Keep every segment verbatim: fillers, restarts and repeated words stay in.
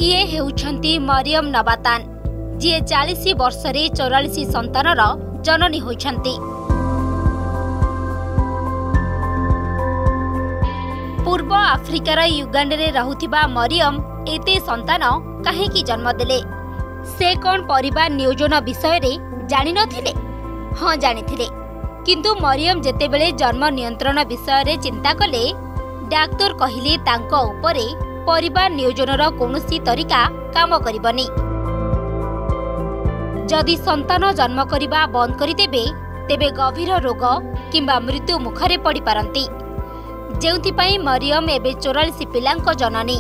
ये हेउछंती मरियम नबातान जी चालीस वर्ष रे चौरालीस संतानर जननी होइछंती। पूर्व आफ्रिकार युगांडे रहुथिबा मरियम एते संतान काहेकि जन्म देले? से कौन परिवार नियोजन विषय रे जानि नथिले? हाँ जानिथिले, किंतु मरियम जेतेबेले जन्म नियंत्रण विषय रे चिंता कले डाक्टर कहिले तांको उपरे परिवार नियोजनर कौनसी तरीका काम करिबनी। जदि संतान जन्म करिबा बंद करिदेबे तेबे गभीर रोग किंबा मृत्यु मुखरे पड़ी पारंती, जेउथिपाई मरियम एबे चौरालीस पिलांको जननी।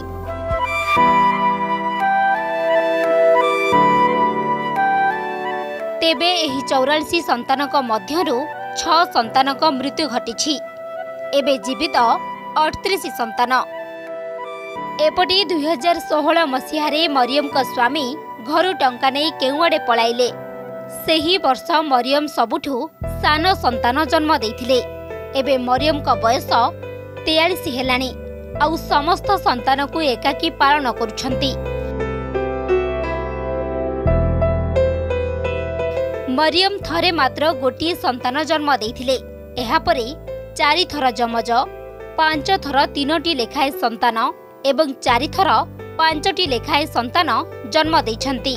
तेबे एही चौरालीस संतानक मध्यरु छह संतानक मृत्यु घटिछि। एबे जीवित अड़तीस संतान। एपटे दुई हजार षोहल मसीहारे मरियम का स्वामी घरु टंका नहीं केउआड़े पलाइले। सेही वर्ष मरियम सबुठु सान संतान जन्म देइथिले। एबे मरियम का बयस तेयालीस हेलानी आउ समस्त संतान को एकाकी पालन करुछंती। मरियम थरे मात्र गोटिए संतान जन्म देइथिले। एहा परे चारि थर जमज, पांच थर तीनोटी लेखाए संतान एवं चारि थर पांचटी लेखाए संतान जन्म देइछंती।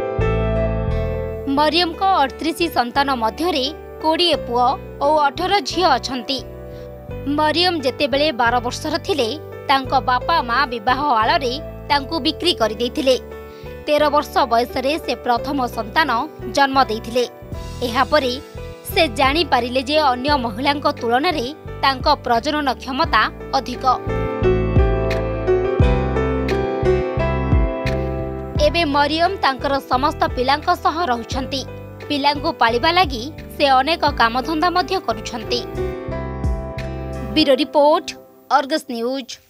मरियम को अड़तीस संतान मध्यरे कोड़िए पुओ और अठारह झियो अछंती। मरियम जेतेबेले बारह वर्षर थिले तांको बापा माँ विवाह आଳରେ तांको बिक्री कर देइथिले। तेरह वर्ष बयसरे से प्रथम संतान जन्म देइथिले। एहा परे से जानि पारिले जे अन्य महिलांको तुलना रे तांको प्रजनन क्षमता अधिक। एबे मरियम तांकर समस्त पिलांको सह रहुछंती। पिलांको पालिबा लागि से अनेक कामधंदा मध्य करुछंती। Bureau report, Argus news.